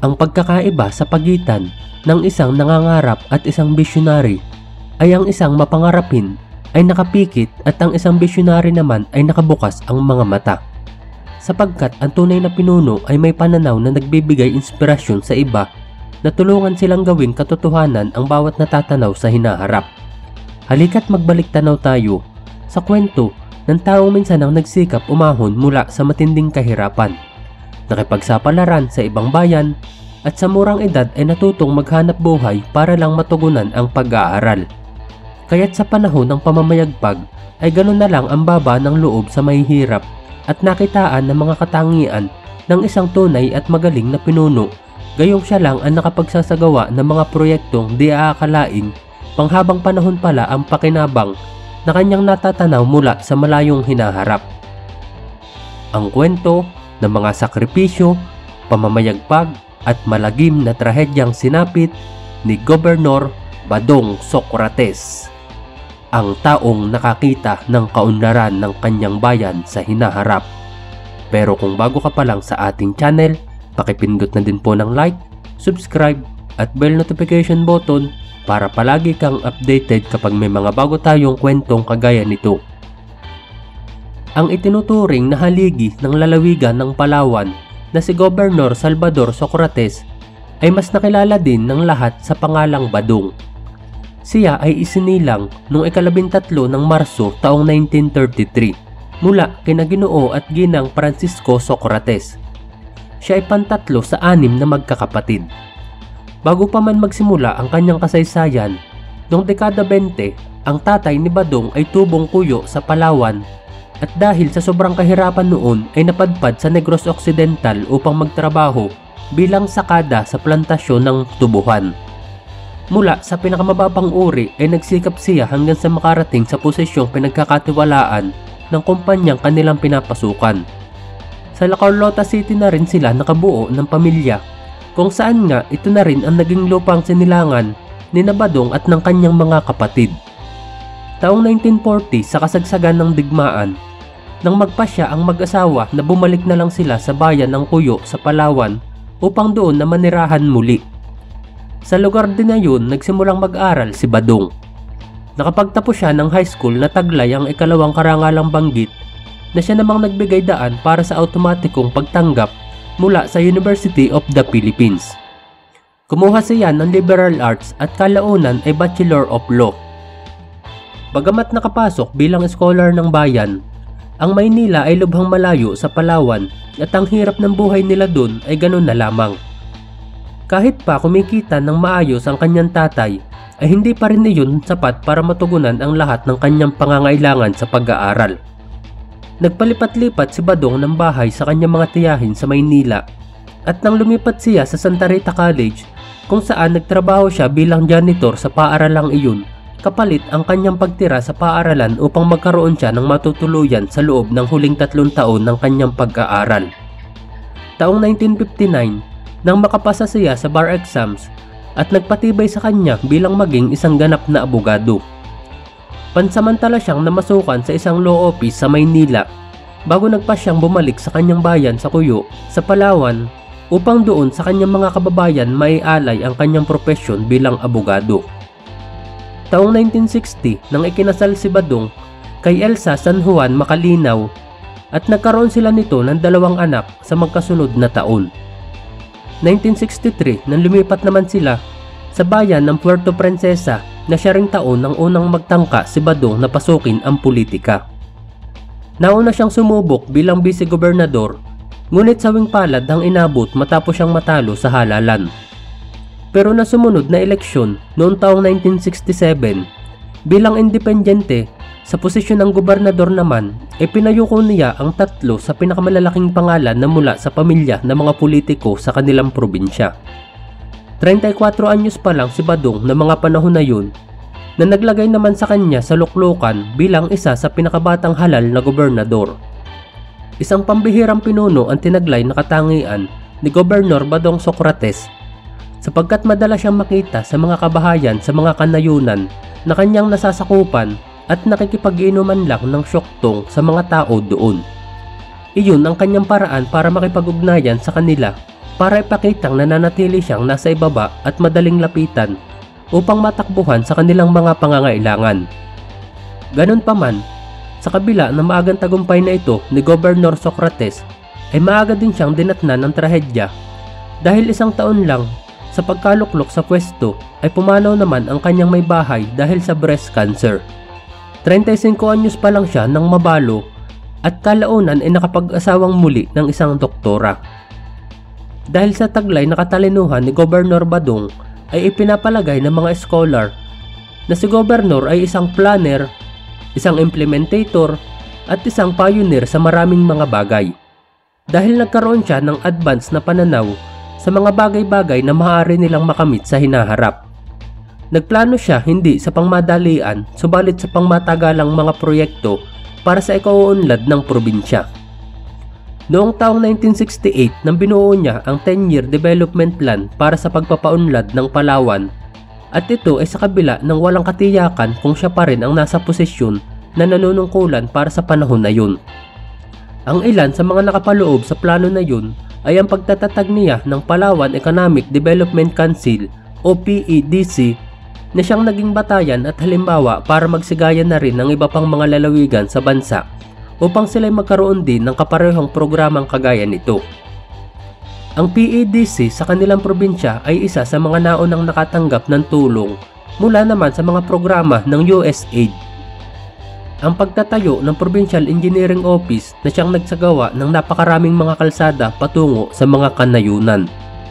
Ang pagkakaiba sa pagitan ng isang nangangarap at isang bisyonary ay ang isang mapangarapin ay nakapikit at ang isang bisyonary naman ay nakabukas ang mga mata. Sapagkat ang tunay na pinuno ay may pananaw na nagbibigay inspirasyon sa iba na tulungan silang gawing katotohanan ang bawat natatanaw sa hinaharap. Halika't magbalik tanaw tayo sa kwento ng taong minsan ang nagsikap umahon mula sa matinding kahirapan, nakipagsapalaran sa ibang bayan at sa murang edad ay natutong maghanap buhay para lang matugunan ang pag-aaral. Kaya't sa panahon ng pamamayagpag ay ganun na lang ang baba ng loob sa mahihirap at nakitaan ng mga katangian ng isang tunay at magaling na pinuno, gayong siya lang ang nakapagsasagawa ng mga proyektong di aakalaing panghabang panahon pala ang pakinabang na kanyang natatanaw mula sa malayong hinaharap. Ang kwento ng mga sakripisyo, pamamayagpag at malagim na trahedyang sinapit ni Gobernador Badong Socrates, ang taong nakakita ng kaunlaran ng kanyang bayan sa hinaharap. Pero kung bago ka pa lang sa ating channel, pakipindot na din po ng like, subscribe at bell notification button para palagi kang updated kapag may mga bago tayong kwentong kagaya nito. Ang itinuturing na haligi ng lalawigan ng Palawan na si Gobernador Salvador Socrates ay mas nakilala din ng lahat sa pangalang Badong. Siya ay isinilang noong 13 ng Marso taong 1933 mula kina Ginoo at Ginang Francisco Socrates. Siya ay pantatlo sa 6 na magkakapatid. Bago pa man magsimula ang kanyang kasaysayan, noong dekada 20, ang tatay ni Badong ay tubong kuyo sa Palawan at dahil sa sobrang kahirapan noon ay napadpad sa Negros Occidental upang magtrabaho bilang sakada sa plantasyon ng tubuhan. Mula sa pinakamababang uri ay nagsikap siya hanggang sa makarating sa posisyong pinagkakatiwalaan ng kumpanyang kanilang pinapasukan. Sa La Carlota City na rin sila nakabuo ng pamilya, kung saan nga ito na rin ang naging lupang sinilangan ni Badong at ng kanyang mga kapatid. Taong 1940 sa kasagsagan ng digmaan, nang magpasya ang mag-asawa na bumalik na lang sila sa bayan ng Cuyo sa Palawan upang doon na manirahan muli. Sa lugar din na yun, nagsimulang mag-aral si Badong. Nakapagtapos siya ng high school na taglay ang ikalawang karangalang banggit na siya namang nagbigay daan para sa automatikong pagtanggap mula sa University of the Philippines. Kumuha siya ng liberal arts at kalaunan ay Bachelor of Law. Bagamat nakapasok bilang scholar ng bayan, ang Maynila ay lubhang malayo sa Palawan at ang hirap ng buhay nila dun ay ganun na lamang. Kahit pa kumikita ng maayos ang kanyang tatay, ay hindi pa rin iyon sapat para matugunan ang lahat ng kanyang pangangailangan sa pag-aaral. Nagpalipat-lipat si Badong ng bahay sa kanyang mga tiyahin sa Maynila at nang lumipat siya sa Santa Rita College kung saan nagtrabaho siya bilang janitor sa paaralang iyon, kapalit ang kanyang pagtira sa paaralan upang magkaroon siya ng matutuluyan sa loob ng huling 3 taon ng kanyang pag-aaral. Taong 1959, nang makapasa siya sa bar exams at nagpatibay sa kanya bilang maging isang ganap na abogado. Pansamantala siyang namasukan sa isang law office sa Maynila bago nagpasyang bumalik sa kanyang bayan sa Cuyo sa Palawan upang doon sa kanyang mga kababayan maialay ang kanyang propesyon bilang abogado. Taong 1960 nang ikinasal si Badong kay Elsa San Juan Macalinaw at nagkaroon sila nito ng 2 anak sa magkasunod na taon. 1963 nang lumipat naman sila sa bayan ng Puerto Princesa na siya ring taon nang unang magtangka si Badong na pasukin ang politika. Nauna siyang sumubok bilang vice-gobernador, ngunit sawing palad ang inabot matapos siyang matalo sa halalan. Pero na sumunod na eleksyon noong taong 1967, bilang independyente sa posisyon ng gobernador naman ay pinayuko niya ang 3 sa pinakamalalaking pangalan na mula sa pamilya ng mga politiko sa kanilang probinsya. 34 anyos pa lang si Badong na mga panahon na yun na naglagay naman sa kanya sa luklukan bilang isa sa pinakabatang halal na gobernador. Isang pambihirang pinuno ang tinaglay na katangian ni Gobernador Badong Socrates sapagkat madala siyang makita sa mga kabahayan sa mga kanayunan na kanyang nasasakupan at nakikipag-inuman lang ng syoktong sa mga tao doon. Iyon ang kanyang paraan para makipag-ugnayan sa kanila para ipakitang nananatili siyang nasa ibaba at madaling lapitan upang matakbuhan sa kanilang mga pangangailangan. Ganun pa man, sa kabila ng maagang tagumpay na ito ni Gobernador Socrates ay maaga din siyang dinatnan ng trahedya dahil 1 taon lang sa pagkaluklok sa pwesto ay pumanaw naman ang kanyang may bahay dahil sa breast cancer. 35 anyos pa lang siya nang mabalo at kalaunan ay nakapag-asawang muli ng isang doktora. Dahil sa taglay na katalinuhan ni Gobernador Badong ay ipinapalagay ng mga scholar na si Gobernador ay isang planner, isang implementator at isang pioneer sa maraming mga bagay. Dahil nagkaroon siya ng advance na pananaw sa mga bagay-bagay na maaari nilang makamit sa hinaharap. Nagplano siya hindi sa pangmadalian subalit sa pangmatagalang mga proyekto para sa ikauunlad ng probinsya. Noong taong 1968 nang binuo niya ang 10-year development plan para sa pagpapaunlad ng Palawan at ito ay sa kabila ng walang katiyakan kung siya pa rin ang nasa posisyon na nanunungkulan para sa panahon na yun. Ang ilan sa mga nakapaloob sa plano na yun ay ang pagtatatag niya ng Palawan Economic Development Council o PEDC na siyang naging batayan at halimbawa para magsigayan na rin ng iba pang mga lalawigan sa bansa upang sila'y magkaroon din ng kaparehong programang kagaya nito. Ang PEDC sa kanilang probinsya ay isa sa mga naunang nakatanggap ng tulong mula naman sa mga programa ng USAID. Ang pagtatayo ng Provincial Engineering Office na siyang nagsagawa ng napakaraming mga kalsada patungo sa mga kanayunan.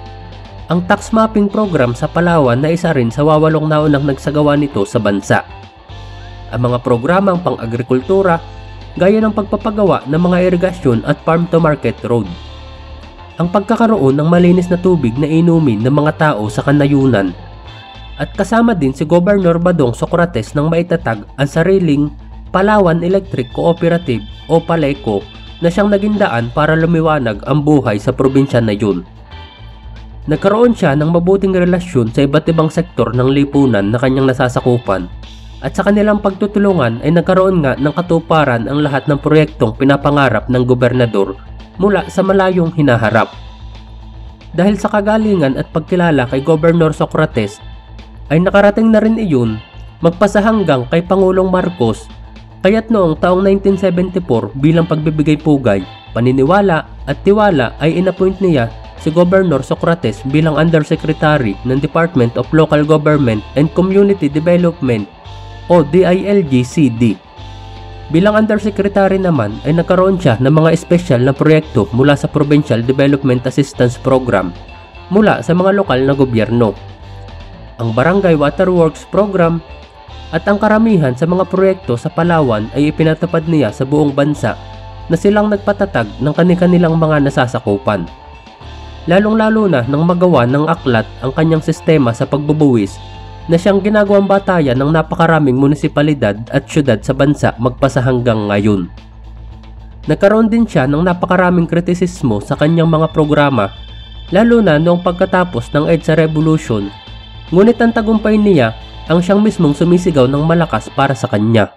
Ang tax mapping program sa Palawan na isa rin sa 8 naunang nagsagawa nito sa bansa. Ang mga programang pang-agrikultura gaya ng pagpapagawa ng mga irigasyon at farm-to-market road. Ang pagkakaroon ng malinis na tubig na inumin ng mga tao sa kanayunan. At kasama din si Gobernador Badong Socrates nang maitatag ang sariling Palawan Electric Cooperative o PALECO na siyang naging daan para lumiwanag ang buhay sa probinsya na yun. Nagkaroon siya ng mabuting relasyon sa iba't ibang sektor ng lipunan na kanyang nasasakupan. At sa kanilang pagtutulungan ay nagkaroon nga ng katuparan ang lahat ng proyektong pinapangarap ng gobernador mula sa malayong hinaharap. Dahil sa kagalingan at pagkilala kay Gobernador Socrates ay nakarating na rin iyon magpasahanggang kay Pangulong Marcos, kaya't noong taong 1974 bilang pagbibigay pugay, paniniwala at tiwala ay inappoint niya si Gobernador Socrates bilang Undersecretary ng Department of Local Government and Community Development o DILG-CD. Bilang Undersecretary naman ay nagkaroon siya ng mga espesyal na proyekto mula sa Provincial Development Assistance Program mula sa mga lokal na gobyerno, ang Barangay Waterworks Program at ang karamihan sa mga proyekto sa Palawan ay ipinatupad niya sa buong bansa na silang nagpatatag ng kanilang mga nasasakupan. Lalong-lalo na nang magawa ng aklat ang kanyang sistema sa pagbubuwis na siyang ginagawang batayan ng napakaraming munisipalidad at syudad sa bansa magpasa hanggang ngayon. Nagkaroon din siya ng napakaraming kritisismo sa kanyang mga programa, lalo na noong pagkatapos ng EDSA Revolution, ngunit ang tagumpay niya ang siyang mismong sumisigaw ng malakas para sa kanya.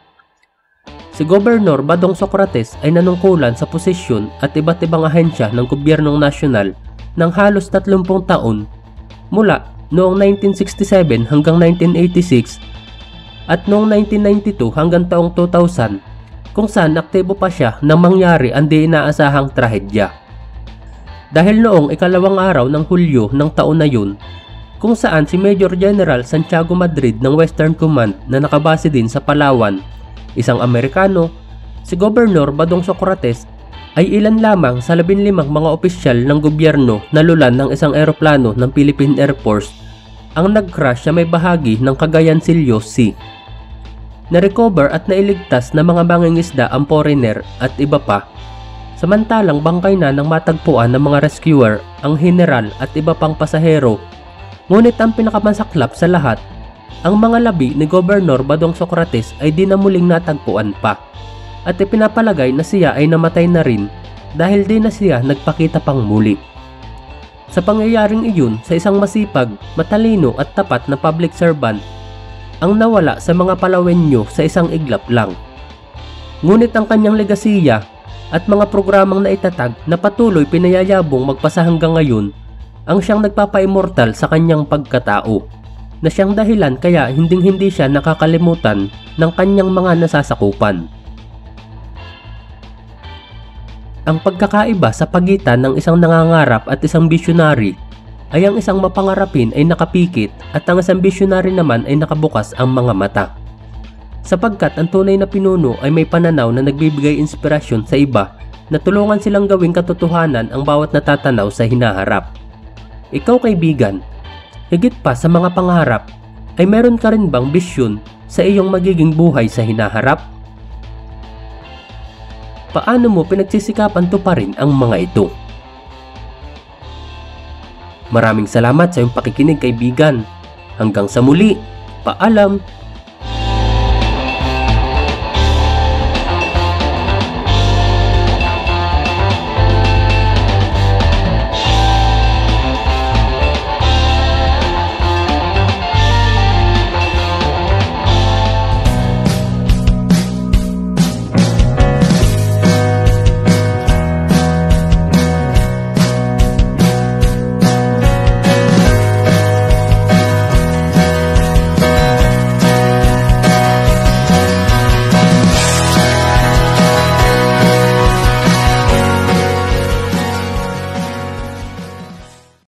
Si Gobernador Badong Socrates ay nanungkulan sa posisyon at iba't ibang ahensya ng gobyernong nasyonal ng halos 30 taon mula noong 1967 hanggang 1986 at noong 1992 hanggang taong 2000 kung saan aktibo pa siya nang mangyari ang di inaasahang trahedya. Dahil noong ikalawang araw ng Hulyo ng taon na yun, kung saan si Major General Santiago Madrid ng Western Command na nakabase din sa Palawan, isang Amerikano, si Gobernador Badong Socrates ay ilan lamang sa 15 mga opisyal ng gobyerno na lulan ng isang eroplano ng Philippine Air Force ang nag-crash sa may bahagi ng Cagayan Silio Sea. Na-recover at nailigtas na mga mangingisda ang foreigner at iba pa, samantalang bangkay na ng matagpuan ng mga rescuer ang general at iba pang pasahero. Ngunit ang pinakamasaklap sa lahat, ang mga labi ni Gobernador Badong Socrates ay di na muling natagpuan pa at ipinapalagay na siya ay namatay na rin dahil di na siya nagpakita pang muli. Sa pangyayaring iyon, sa isang masipag, matalino at tapat na public servant ang nawala sa mga Palawenyo sa isang iglap lang. Ngunit ang kanyang legasiya at mga programang naitatag na patuloy pinayayabong magpasa hanggang ngayon ang siyang nagpapa-immortal sa kanyang pagkatao, na siyang dahilan kaya hinding-hindi siya nakakalimutan ng kanyang mga nasasakupan. Ang pagkakaiba sa pagitan ng isang nangangarap at isang visionary ay ang isang mapangarapin ay nakapikit at ang isang visionary naman ay nakabukas ang mga mata. Sapagkat ang tunay na pinuno ay may pananaw na nagbibigay inspirasyon sa iba na tulungan silang gawing katotohanan ang bawat natatanaw sa hinaharap. Ikaw kaibigan, higit pa sa mga pangarap, ay meron ka rin bang bisyon sa iyong magiging buhay sa hinaharap? Paano mo pinagsisikapan tuparin ang mga ito? Maraming salamat sa iyong pakikinig kaibigan. Hanggang sa muli, paalam!